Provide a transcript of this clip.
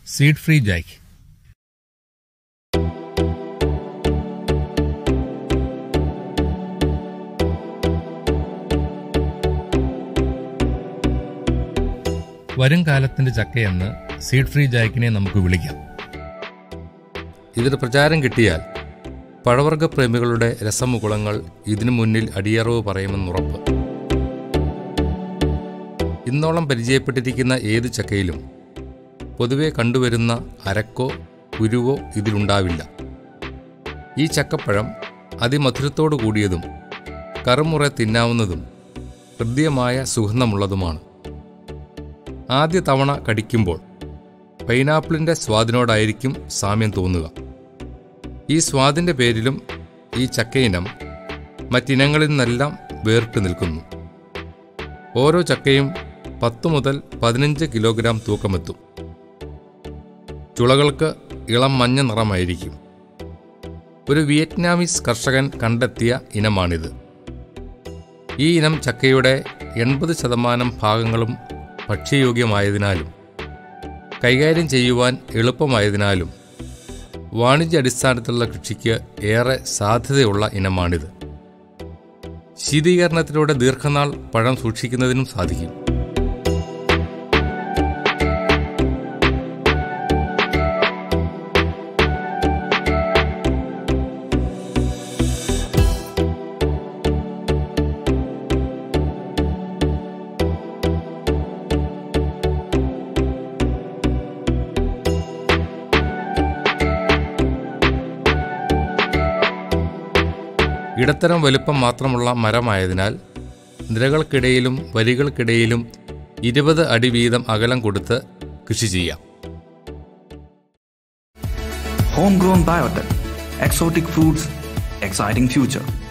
Seed free Jack. വരും കാലത്തിന്റെ ചക്കയെന്ന് seed free ജാക്കിനെ നമുക്ക് വിളിക്കാം. ഇതിന് പ്രചാരം കിട്ടിയാൽ പഴവർഗ്ഗപ്രേമികളുടെ രസമുകുളങ്ങൾ ഇതിനു മുന്നിൽ അടിയറവ് പറയുമെന്നുറപ്പ്. ഇന്നോളം പരിചയപ്പെട്ടിരിക്കുന്ന ഏതു ചക്കയിലും പൊതുവെ കണ്ടുവരുന്ന അരക്കോ കുരുവോ ഇതിലുണ്ടാവില്ല. ഈ ചക്കപ്പഴം അതിമധുരത്തോടു കൂടിയതും കറുമുറെ തിന്നാവുന്നതും ഹൃദ്യമായ സുഗന്ധമുള്ളതുമാണ്. ആദ്യ തവണ കടിക്കുമ്പോൾ പൈനാപ്പിളിൻ്റെ സ്വാദിനോടായിരിക്കും സാമ്യം തോന്നുക. ഈ സ്വാദിൻ്റെ പേരിലും ഈ ചക്കയിനം മറ്റിനങ്ങളിൽ നിന്നെല്ലാം വേറിട്ട് നിൽക്കുന്നു. ഓരോ ചക്കയും 10 മുതൽ 15 കിലോഗ്രാം തൂക്കമെത്തും. ചുളകൾക്ക് ഇളം മഞ്ഞ നിറമായിരിക്കും. ഒരു വിയറ്റ്നാമീസ് കർഷകൻ കണ്ടെത്തിയ ഇനമാണിത്. ഈ ഇനം ചക്കയുടെ 80% ഭാഗങ്ങളും ഭക്ഷ്യയോഗ്യമായതിനാലും കൈകാര്യം ചെയ്യുവാൻ എളുപ്പമായതിനാലും വാണിജ്യാടിസ്ഥാനത്തിലുള്ള കൃഷിക്ക് ഏറെ സാധ്യതയുള്ള ഇനമാണിത്. ശീതീകരണത്തിലൂടെ ദീർഘനാൾ പഴം സൂക്ഷിക്കുന്നതിനും സാധിക്കും. ഇടത്തരം വലുപ്പം മാത്രമുള്ള മരമായതിനാൽ നിരകൾക്കിടയിലും വരികൾക്കിടയിലും 20 അടി വീതം അകലം കൊടുത്ത് കൃഷി ചെയ്യാം. Homegrown Biotech. Exotic fruits, exciting future.